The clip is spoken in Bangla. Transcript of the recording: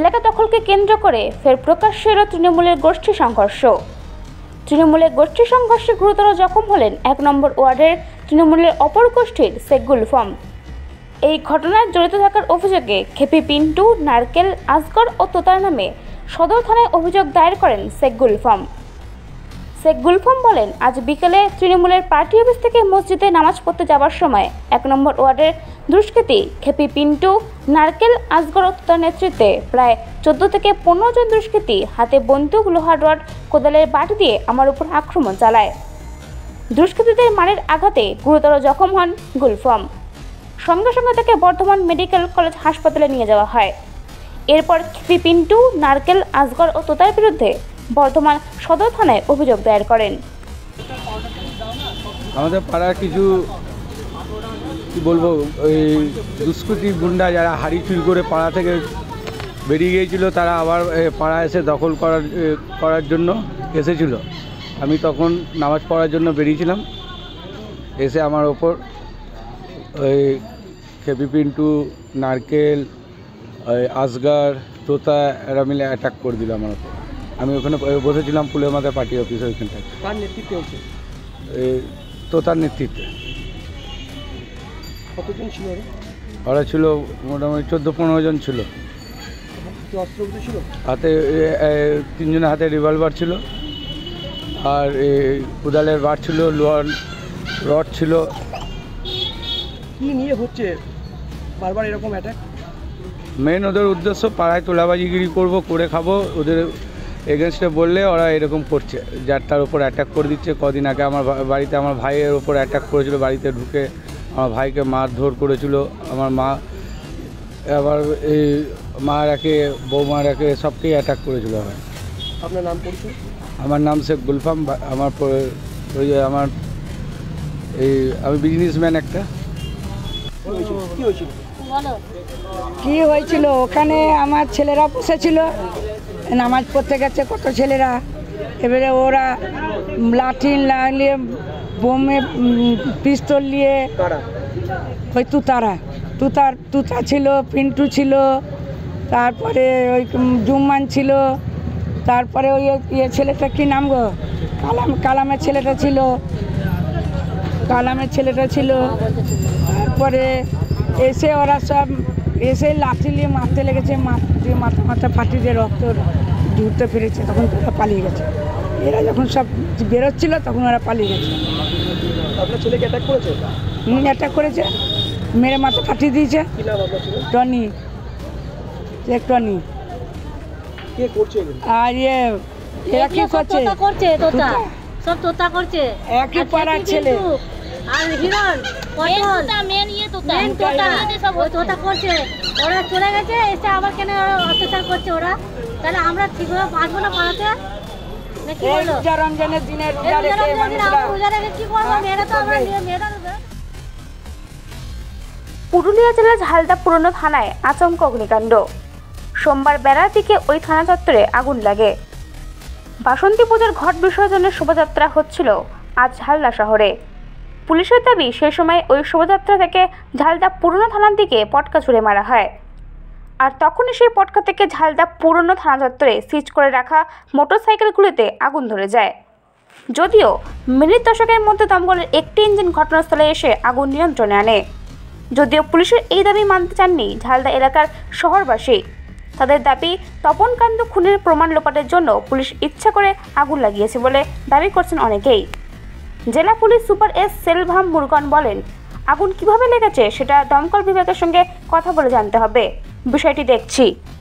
এলাকা দখলকে কেন্দ্র করে ফের প্রকাশ্যে এলো তৃণমূলের গোষ্ঠী সংঘর্ষ। তৃণমূলের গোষ্ঠী সংঘর্ষে গুরুতর জখম হলেন ১ নম্বর ওয়ার্ডের তৃণমূলের অপর গোষ্ঠীর শেখ গুলফাম। এই ঘটনায় জড়িত থাকার অভিযোগে খেপি পিন্টু, নারকেল, আসগর ও তোতার নামে সদর থানায় অভিযোগ দায়ের করেন শেখ গুলফাম। শেখ গুলফাম বলেন, আজ বিকেলে তৃণমূলের পার্টি অফিস থেকে মসজিদে নামাজ পড়তে যাওয়ার সময় ১ নম্বর ওয়ার্ডের দুষ্কৃতী খেপি পিন্টু, নারকেল, আসগর ও তোতার নেতৃত্বে প্রায় ১৪ থেকে ১৫ জন দুষ্কৃতী হাতে বন্দুক, লোহার রড, কোদালের বাটি দিয়ে আমার উপর আক্রমণ চালায়। দুষ্কৃতীদের মারের আঘাতে গুরুতর জখম হন গুলফাম। সঙ্গে সঙ্গে তাকে বর্ধমান মেডিকেল কলেজ হাসপাতালে নিয়ে যাওয়া হয়। এরপর খেপি পিন্টু, নারকেল, আসগর ও তোতার বিরুদ্ধে বর্ধমান সদর থানায় অভিযোগ দায়ের করেন। আমাদের পাড়ার কিছু কি বলবো, ওই দুষ্কৃতী গুন্ডা যারা হাড়ি চুরি করে পাড়া থেকে বেরিয়ে গিয়েছিল, তারা আবার পাড়া এসে দখল করার জন্য এসেছিল। আমি তখন নামাজ পড়ার জন্য বেরিয়েছিলাম, এসে আমার ওপর ওই খেপি পিন্টু, নারকেল, ওই আসগর, তোতা এরা মিলে অ্যাটাক করে দিল আমার ওপর। আমি ওখানে বসেছিলাম ফুলের মাথায় পার্টি অফিসে, ওইখানটায়। কার নেতৃত্বে হচ্ছে? এই তোতার নেতৃত্বে। কতজন ছিল ওরা ছিল মোটামুটি ১৪-১৫ জন ছিল। অস্ত্র ছিল হাতে, ৩ জনের হাতে রিভলভার ছিল, আর কোদালের বার ছিল, লোহার রড ছিল। কি নিয়ে হচ্ছে বারবার এরকম অ্যাটাক? মেন ওদের উদ্দেশ্য পাড়ায় তোলাবাজিগিরি করবো, করে খাবো। ওদের এগেনস্টে বললে ওরা এরকম করছে, যার তার উপর অ্যাটাক করে দিচ্ছে। কদিন আগে আমার বাড়িতে আমার ভাইয়ের ওপর অ্যাটাক করেছিল, বাড়িতে ঢুকে আমার ভাইকে মারধর করেছিল। আমার মা আবার এই মারাকে, বৌমারাকে সবকেই অ্যাটাক করেছিল। আপনার নাম পরিচয়? আমার নাম শেখ গুলফাম। আমার আমার আমি বিজনেসম্যান একটা। কি হয়েছিল ওখানে? আমার ছেলেরা বসেছিল, নামাজ পড়তে গেছে কত ছেলেরা। এবারে ওরা লাঠি নিয়ে, বোমে, পিস্তল নিয়ে, ওই তুতা ছিল, পিন্টু ছিল, তারপরে ওই জুম্মান ছিল, তারপরে ওই ছেলেটা কি নাম গো, কালামের ছেলেটা ছিল। তারপরে এসে ওরা সব এসে লাঠি নিয়ে মারতে লেগেছে, মাথা ফাটিয়ে দিয়ে রক্ত ঢুকতে ফিরেছে। তখন ওরা পালিয়ে গেছে। এরা যখন সব বেরোচ্ছিল তখন ওরা পালিয়ে গেছে। আপনার ছেলেকে অ্যাটাক করেছে? অ্যাটাক করেছে, মেরে মাথা ফাটিয়ে দিয়েছে। Tony, Sheikh Tony. কে করছে? আর এরা কি করছে? সব তোতা করছে, একই পাড়ার ছেলে। আর হিরণ সব তোতা করছে। ওরা চলে গেছে, এসে আবার কেন অত্যাচার করছে ওরা? তাহলে আমরা ঠিকভাবে বাঁচবো না পাড়াতে? রমজানের দিনে পুরুলিয়া জেলার ঝালদা পুরনো থানায় আচমক অগ্নিকাণ্ড। সোমবার বেলার দিকে ওই থানা চত্বরে আগুন লাগে। বাসন্তী পুজোর ঘট বিসর্জনের শোভাযাত্রা হচ্ছিল আজ ঝালদা শহরে। পুলিশের দাবি, সেই সময় ওই শোভাযাত্রা থেকে ঝালদা পুরনো থানার দিকে পটকা ছুড়ে মারা হয়। আর তখনই সেই পটকা থেকে ঝালদা পুরনো থানা চত্বরে সিজ করে রাখা মোটরসাইকেলগুলিতে আগুন ধরে যায়। যদিও মিনিট দশকের মধ্যে দমকলের একটি ইঞ্জিন ঘটনাস্থলে এসে আগুন নিয়ন্ত্রণে আনে। যদিও পুলিশের এই দাবি মানতে চাননি ঝালদা এলাকার শহরবাসী। তাদের দাবি, তপন কান্দু খুনের প্রমাণ লোপাটের জন্য পুলিশ ইচ্ছা করে আগুন লাগিয়েছে বলে দাবি করছেন অনেকেই। জেলা police super S Selvam Murugan বলেন, আগুন কিভাবে লেগেছে সেটা দমকল বিভাগের সঙ্গে কথা বলে জানতে হবে। বিষয়টি দেখছি।